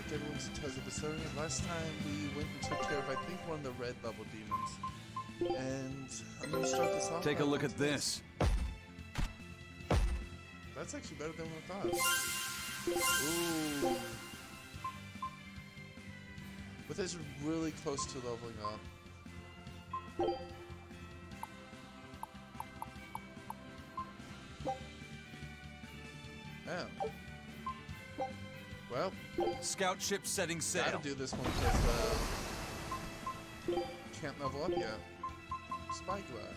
think everyone's touched the Berseria. Last time we went and took care of, I think, one of the red level demons. And I'm gonna start this off. Take a look at this. That's actually better than what I thought. Ooh. But this is really close to leveling up. Yeah. Well, Scout ship setting sail. gotta do this one because can't level up yet. Spyglass.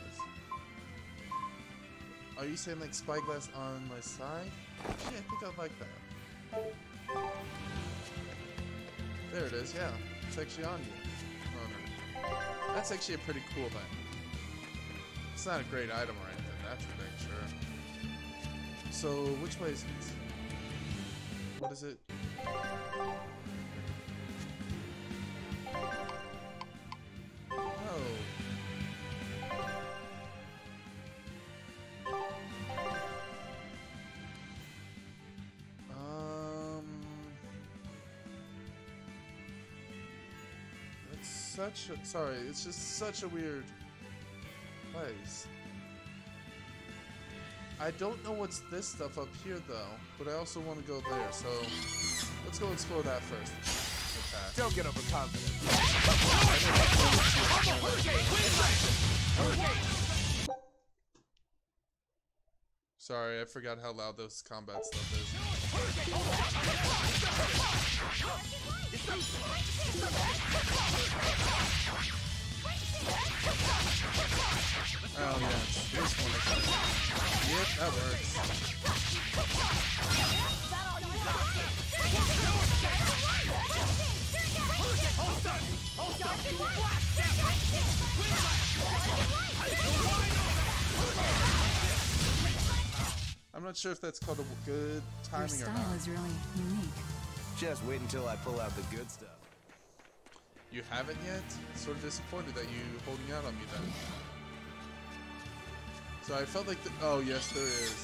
Are you saying like spyglass on my side? Actually, I think I like that. There it is. Yeah, it's actually on you. Oh, no. That's actually a pretty cool thing. It's not a great item or anything. That's for dang sure. So, which way is it? What is it? Oh. It's such a... Sorry, it's just such a weird place. I don't know what's this stuff up here though, but I also want to go there, so let's go explore that first. Don't get overconfident. Sorry, I forgot how loud this combat stuff is. Oh yeah, it's this one. Yep, that works. I'm not sure if that's called a good timing Your or style not. is really unique. Just wait until I pull out the good stuff. You haven't yet? Sort of disappointed that you holding out on me then. So I felt like oh yes, there is.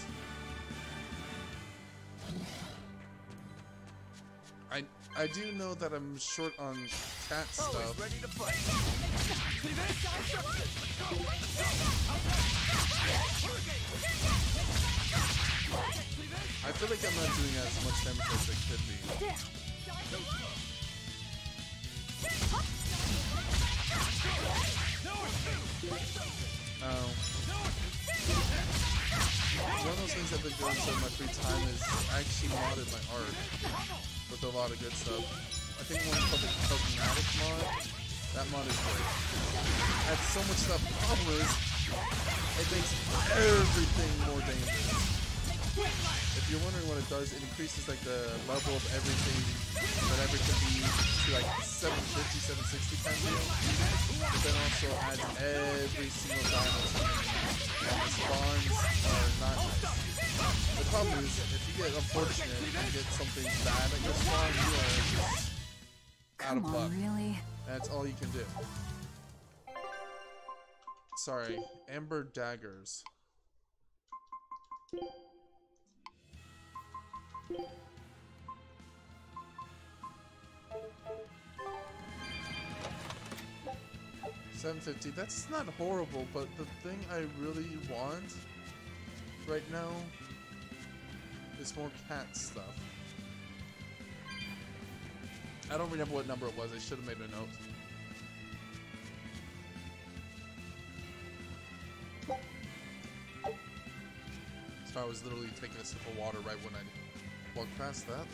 I do know that I'm short on cat stuff. Ready to fight. I feel like I'm not doing as much damage as I could be. Oh. One of those things I've been doing so in my free time is actually modded my art with a lot of good stuff. I think one called the Cosmetic mod. That mod is great. It adds so much stuff. The problem is, it makes everything more dangerous. If you're wondering what it does, it increases like the level of everything that ever can be to like 750, 760 times heal. But then also adds every single dino. And the spawns are not nice. The problem is, if you get unfortunate and get something bad at your spawn, you are just out of luck. Come on, really? That's all you can do. Sorry, Amber Daggers. $750. That's not horrible, but the thing I really want right now is more cat stuff. I don't remember what number it was. I should have made a note. So I was literally taking a sip of water right when I walked past that.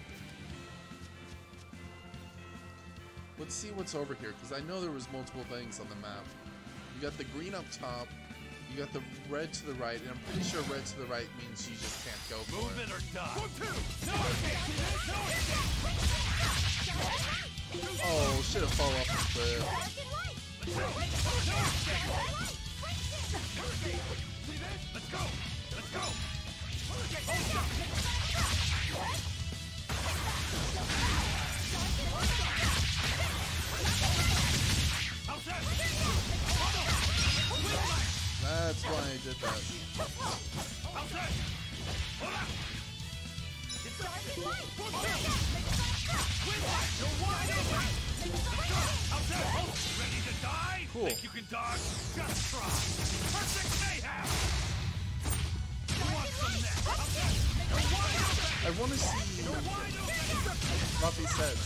Let's see what's over here, because I know there was multiple things on the map. You got the green up top, you got the red to the right, and I'm pretty sure red to the right means you just can't go for Move it. it or die. Oh, should have fallen off the cliff. Let's go. Let's go. That's why I did that. Ready to die? Cool. Think you can dodge? Just try. Perfect mayhem. You want some next? I want to see Buffy said.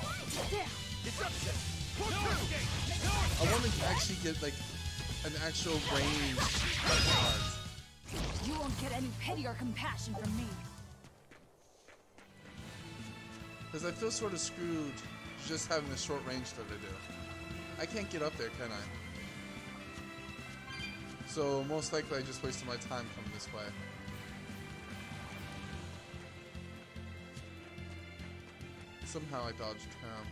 I want to actually get like an actual range card. You won't get any pity or compassion from me. Because I feel sort of screwed just having the short range that I do. I can't get up there, can I? So most likely I just wasted my time coming this way. Somehow I dodged him.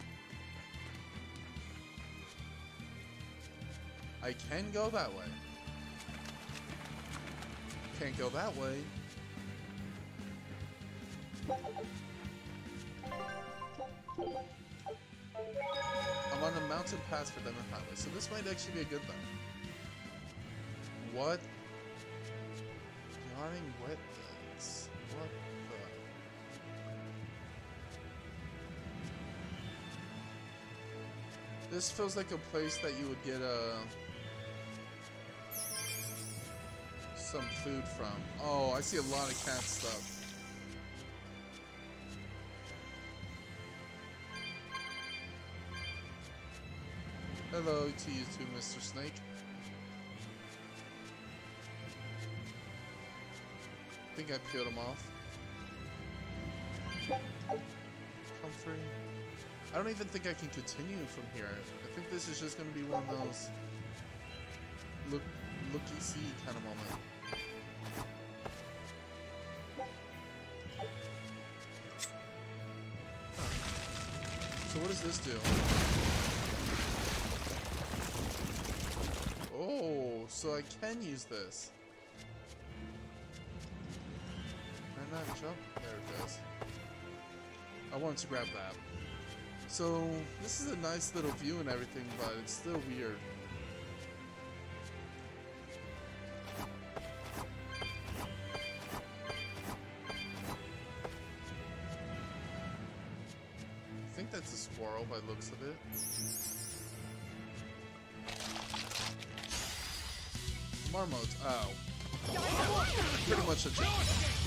I can go that way. Can't go that way. I'm on a mountain pass for Diamond Highway, so this might actually be a good thing. What? Yawning wetlands. What the? This feels like a place that you would get some food from. Oh, I see a lot of cat stuff. Hello to you too, Mr. Snake. I think I peeled him off. Comfrey. I don't even think I can continue from here. I think this is just going to be one of those looky-see kind of moment. Huh. So what does this do? Oh, so I can use this. Can I not jump? There it goes. I wanted to grab that. So, this is a nice little view and everything, but it's still weird. I think that's a squirrel by the looks of it. Marmot. Oh. Pretty much a joke.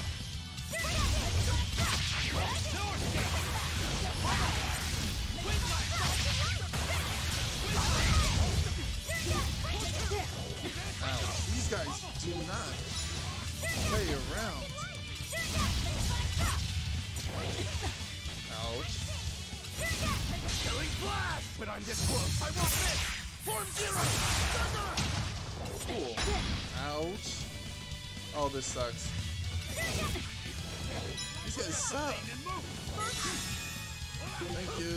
Ow. These guys do not play around. Ouch. Killing blast! But I'm this close. I won't miss. Form zero. Cool. Ouch. Oh, this sucks. These guys suck. Thank you.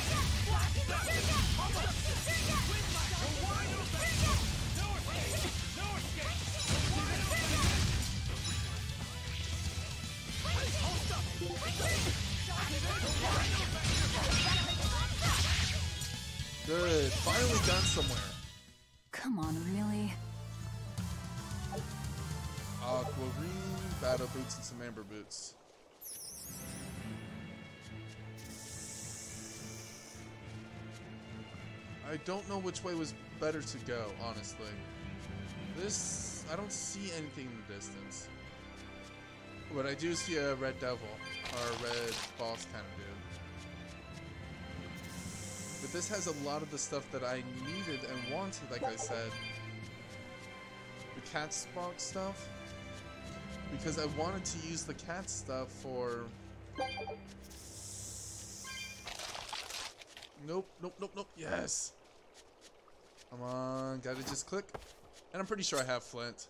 Good. Finally got somewhere. Come on, really? Aquarine, battle boots, and some amber boots. I don't know which way was better to go, honestly. This, I don't see anything in the distance. But I do see a red devil, or a red boss kind of dude. But this has a lot of the stuff that I needed and wanted, like I said. The cat box stuff. Because I wanted to use the cat stuff for... Nope, nope, nope, nope. Yes! Come on, gotta just click. And I'm pretty sure I have Flint.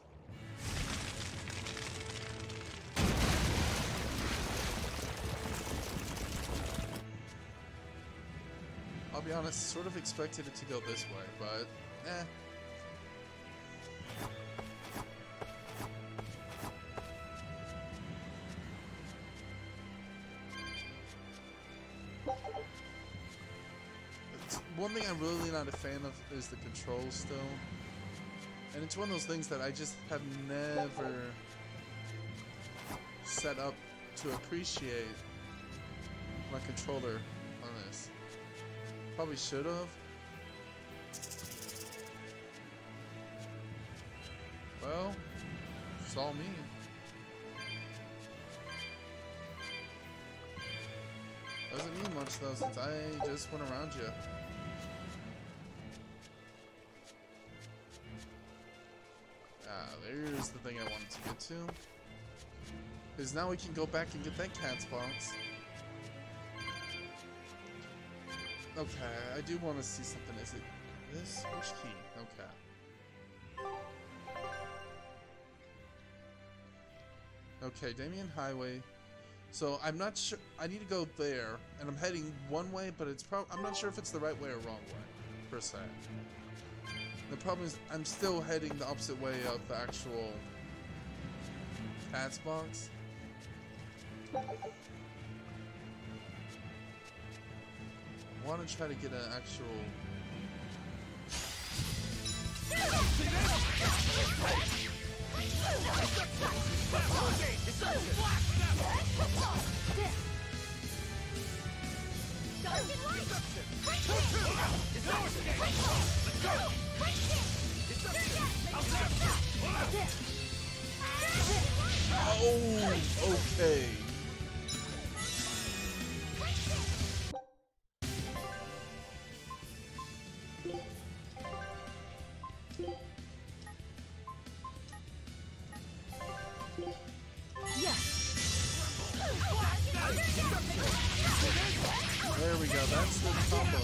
I'll be honest, sort of expected it to go this way, but eh. One thing I'm really not a fan of is the controls still. And it's one of those things that I just have never set up to appreciate my controller honest. Probably should have. Well, it's all me. Doesn't mean much though, since I just went around you. Ah, there's the thing I wanted to get to. Because now we can go back and get that cat's box. Okay, I do want to see something. Is it this? Which key? Okay. Okay, Damien Highway. So I'm not sure. I need to go there, and I'm heading one way, but it's I'm not sure if it's the right way or wrong way, per se. The problem is I'm still heading the opposite way of the actual cat's box. I want to try to get an actual. Oh, okay. There we go, that's the combo.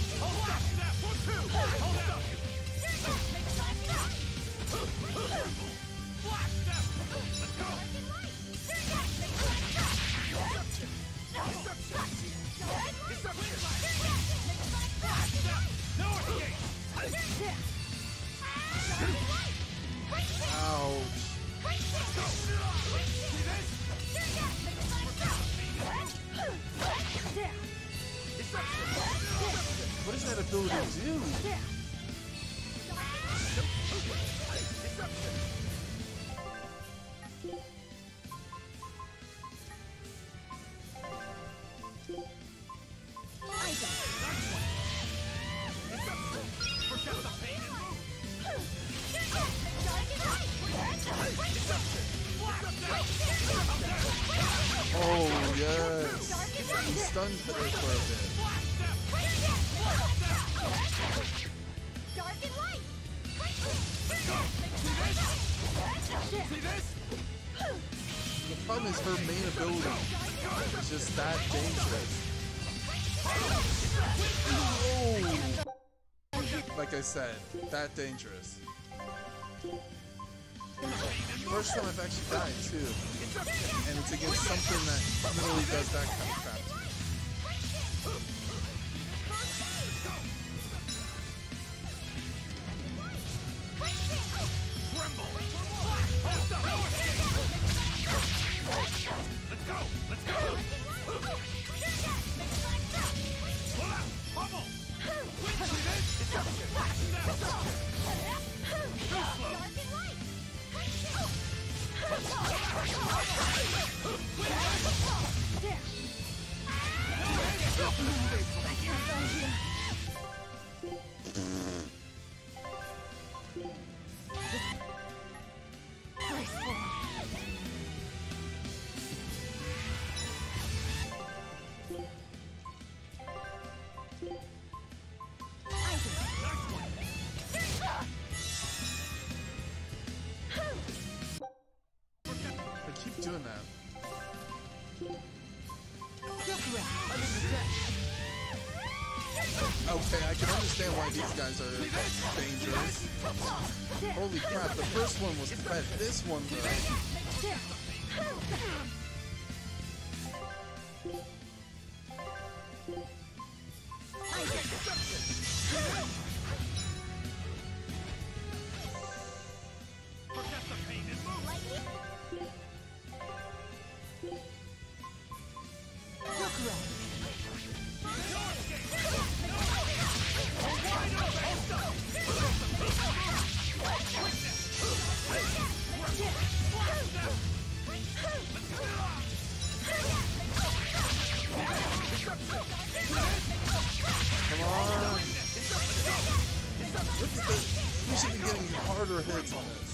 What does that ability do? Oh, yes. He stunned for there for a bit. Dark and light. See this? The problem is her main ability is just that dangerous. Oh! Like I said, that dangerous. First time I've actually died too. And it's against something that literally does that kind of crap to me. Let's go! Let's go! Pull out! Bubble! See this? Too slow! I keep doing that. Okay, I can understand why these guys are dangerous. Holy crap, the first one was pet. This one, though. Forget the pain and move! Let's go! should be getting harder hits on this.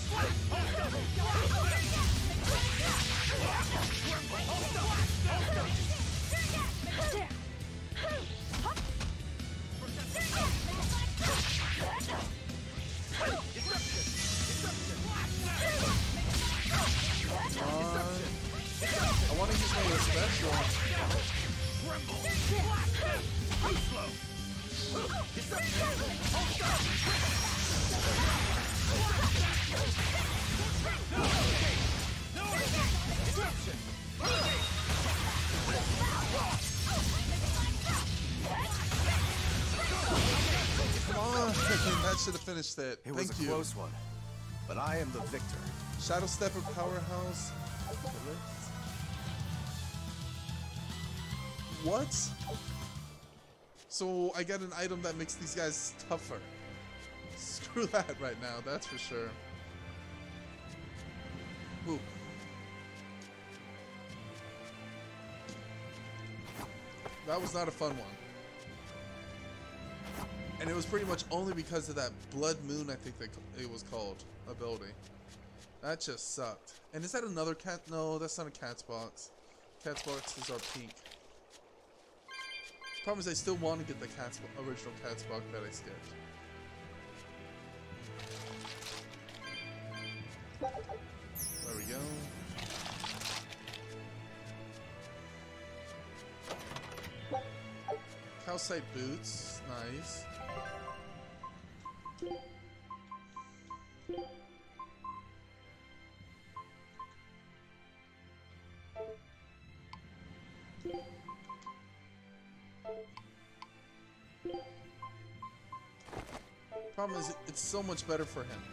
I want to use my special. Come on, that should have finished it. It was a close one, but I am the victor. Shadow Stepper Powerhouse. What? So I got an item that makes these guys tougher. Screw that right now, that's for sure. Ooh. That was not a fun one. And it was pretty much only because of that Blood Moon, I think that it was called, ability. That just sucked. And is that another cat? No, that's not a cat's box. Cat's boxes are pink. Problem is I still want to get the original cat's box that I skipped. There we go. Calcite boots, nice. Problem is, it's so much better for him.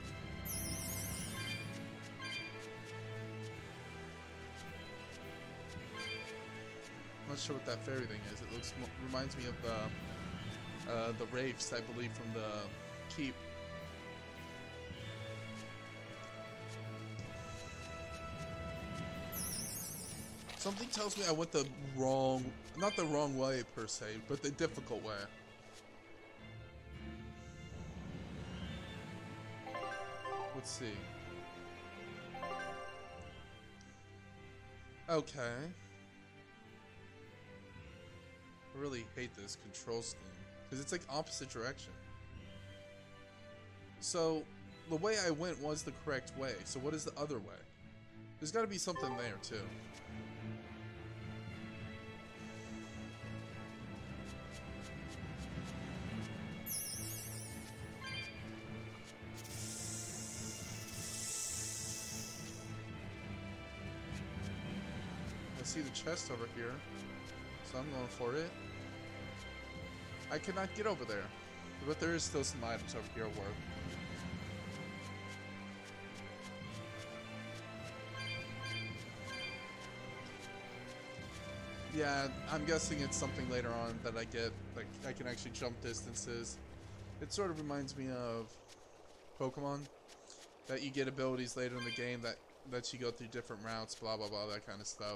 Not sure what that fairy thing is. It looks reminds me of the wraiths, I believe, from the keep. Something tells me I went the wrong, not the wrong way per se, but the difficult way. Let's see. Okay. I really hate this control scheme because it's like opposite direction. So the way I went was the correct way. So what is the other way? There's got to be something there too. I see the chest over here, so I'm going for it. I cannot get over there, but there is still some items over here at work. Yeah, I'm guessing it's something later on that I get, like I can actually jump distances. It sort of reminds me of Pokemon, that you get abilities later in the game that lets you go through different routes, blah blah blah, that kind of stuff.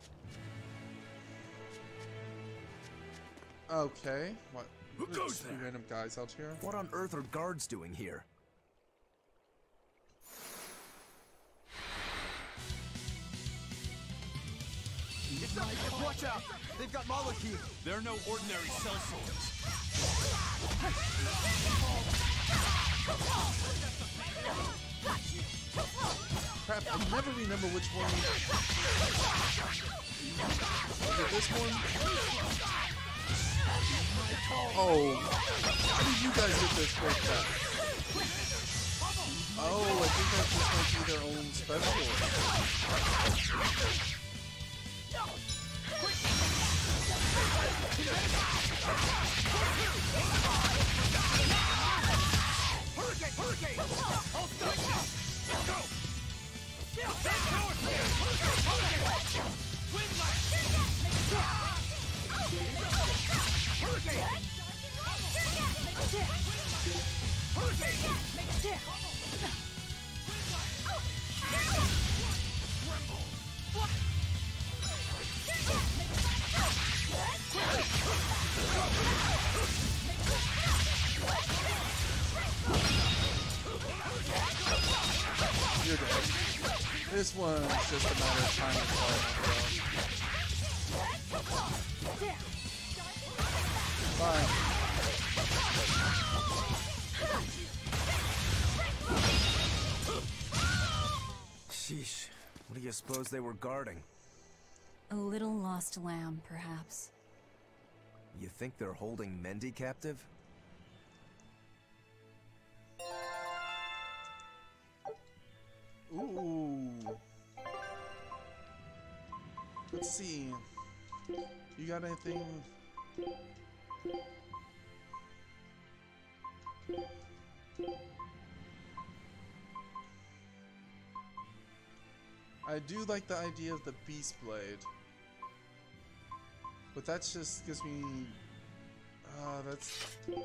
Okay, what? Who goes there? Random guys out here. What on earth are guards doing here? Watch out! They've got Maliki! They're no ordinary cell swords. Crap, I never remember which one. Is it this one? Oh, how did you guys get this quick back? Oh, I think that just might be their own special. Hurricane! Hurricane! Hold still! Let's go! Wind Hurricane! This one's just a matter of time until I knock it out. Fine. Sheesh. What do you suppose they were guarding? A little lost lamb, perhaps. You think they're holding Mendy captive? Ooh. Let's see. You got anything? I do like the idea of the Beast Blade. But that just gives me... that's...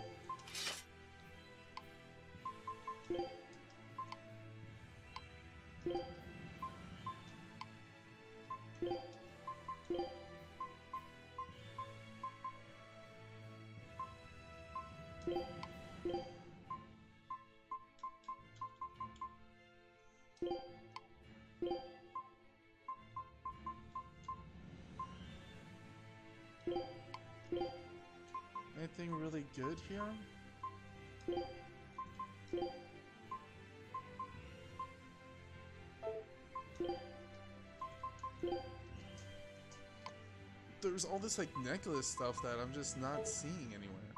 Anything really good here? There's all this like necklace stuff that I'm just not seeing anywhere.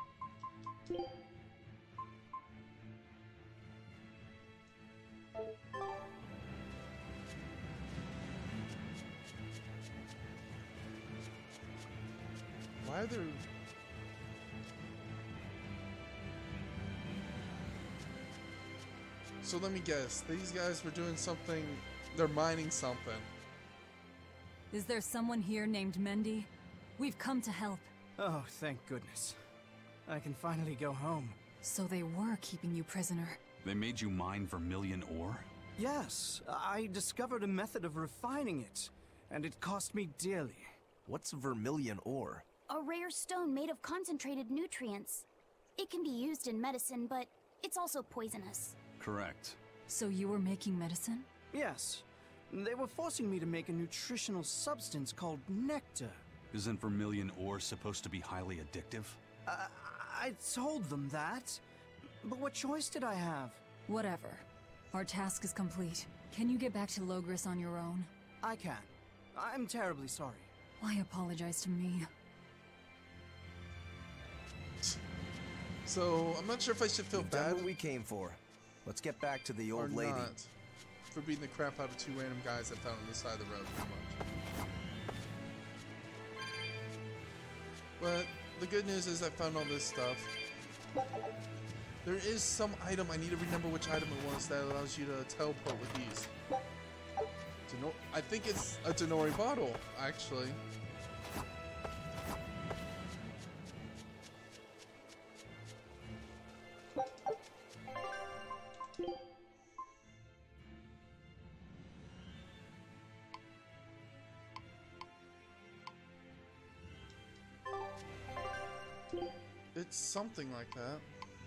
Why are there... So let me guess, these guys were doing something, they're mining something. Is there someone here named Mendy? We've come to help. Oh, thank goodness. I can finally go home. So they were keeping you prisoner. They made you mine vermilion ore? Yes, I discovered a method of refining it, and it cost me dearly. What's vermilion ore? A rare stone made of concentrated nutrients. It can be used in medicine, but it's also poisonous. Correct. So you were making medicine? Yes. They were forcing me to make a nutritional substance called nectar. Isn't vermilion ore supposed to be highly addictive? I told them that. But what choice did I have? Whatever. Our task is complete. Can you get back to Logris on your own? I can. I'm terribly sorry. Why apologize to me? So, I'm not sure if I should feel We've done bad what we came for. Let's get back to the or old lady. not for beating the crap out of two random guys I found on the side of the road, pretty much. But the good news is I found all this stuff. There is some item, I need to remember which item it was, that allows you to teleport with ease. I think it's a Denori bottle, actually. It's something like that.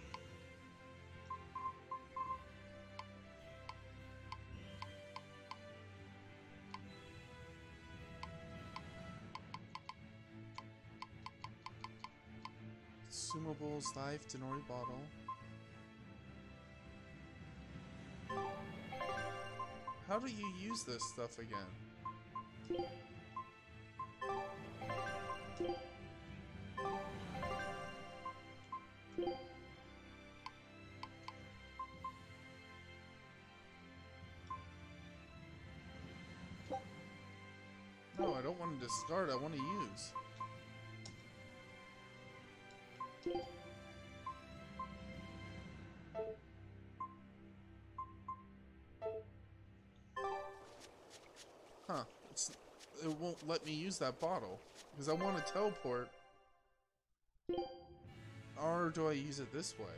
Consumables, life, Denori bottle. How do you use this stuff again? No, I don't want to discard, I want to use. Huh, it won't let me use that bottle, because I want to teleport. Or do I use it this way?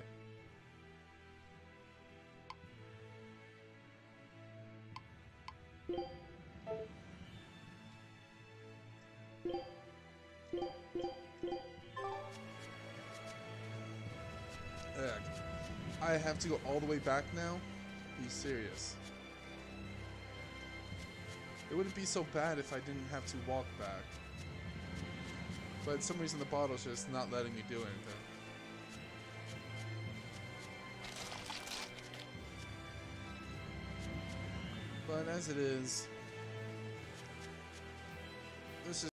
Ugh. I have to go all the way back now? Be serious. It wouldn't be so bad if I didn't have to walk back. But for some reason the bottle's just not letting me do anything. But as it is,